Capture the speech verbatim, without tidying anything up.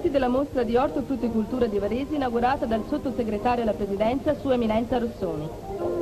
risultati della mostra di ortofrutticoltura di Varese inaugurata dal sottosegretario alla Presidenza, Sua Eminenza Rossoni.